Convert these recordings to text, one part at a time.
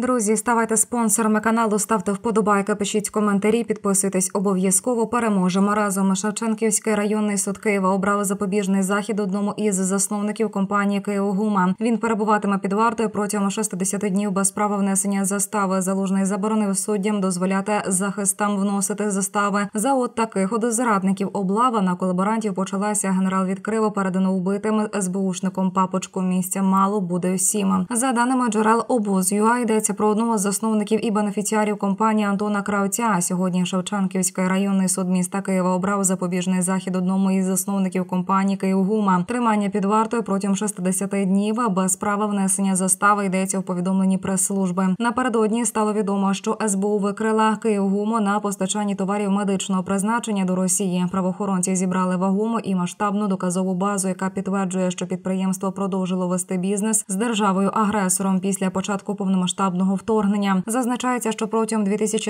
Друзі, ставайте спонсорами каналу, ставте вподобайки, пишіть коментарі, підписуйтесь обов'язково. Переможемо разом. Шевченківський районний суд Києва обрав запобіжний захід одному із засновників компанії «Київгума». Він перебуватиме під вартою протягом 60 днів без права внесення застави. Залужний заборонив суддям дозволяти захистам вносити застави. За от таких зрадників облава на колаборантів почалася. Генерал відкрив передано вбитим СБУшником папочку. Місця мало, буде всім. За даними джерел обоз.ua, йдеться про одного з засновників і бенефіціарів компанії Антона Кравця. Сьогодні Шевченківський районний суд міста Києва обрав запобіжний захід одному із засновників компанії «Київгума». Тримання під вартою протягом 60 днів без права внесення застави, йдеться у повідомленні прес-служби. Напередодні стало відомо, що СБУ викрила «Київгуму» на постачанні товарів медичного призначення до Росії. Правоохоронці зібрали вагому і масштабну доказову базу, яка підтверджує, що підприємство продовжило вести бізнес з державою-агресором після початку повномасштабного вторгнення. Зазначається, що протягом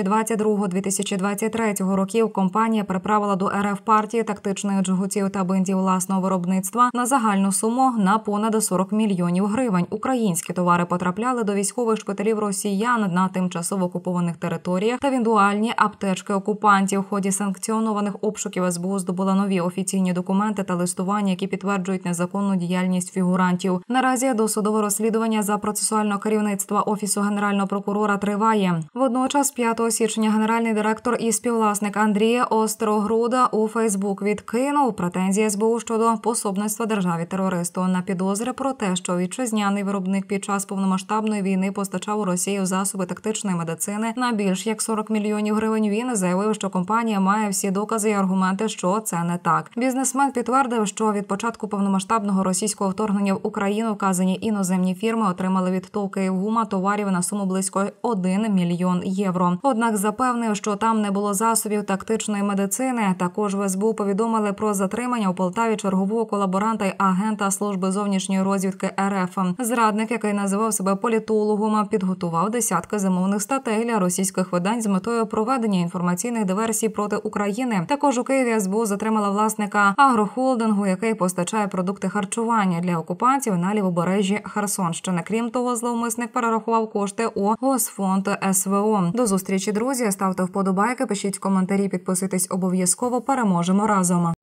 2022-2023 років компанія переправила до РФ партії тактичних джгутів та бинтів власного виробництва на загальну суму на понад 40 мільйонів гривень. Українські товари потрапляли до військових шпиталів росіян на тимчасово окупованих територіях та в індивідуальні аптечки окупантів. В ході санкціонованих обшуків СБУ здобула нові офіційні документи та листування, які підтверджують незаконну діяльність фігурантів. Наразі досудове розслідування за процесуального керівництва Офісу Генерального прокурора триває. Водночас 5 січня генеральний директор і співвласник Андрій Острогруда у Фейсбук відкинув претензії СБУ щодо пособництва державі-терористу на підозри про те, що вітчизняний виробник під час повномасштабної війни постачав у Росію засоби тактичної медицини на більш як 40 мільйонів гривень. Він заявив, що компанія має всі докази і аргументи, що це не так. Бізнесмен підтвердив, що від початку повномасштабного російського вторгнення в Україну вказані іноземні фірми отримали від ТОВ «Київгума» товарів на суму близько 1 мільйон євро. Однак запевнив, що там не було засобів тактичної медицини. Також в СБУ повідомили про затримання у Полтаві чергового колаборанта й агента Служби зовнішньої розвідки РФ. Зрадник, який називав себе політологом, підготував десятки замовних статей для російських видань з метою проведення інформаційних диверсій проти України. Також у Києві СБУ затримала власника агрохолдингу, який постачає продукти харчування для окупантів на лівобережжі Херсонщини. Крім того, зловмисник перерахував кошти у Госфонд СВО. До зустрічі, друзі. Ставте вподобайки, пишіть коментарі, підписуйтесь обов'язково. Переможемо разом.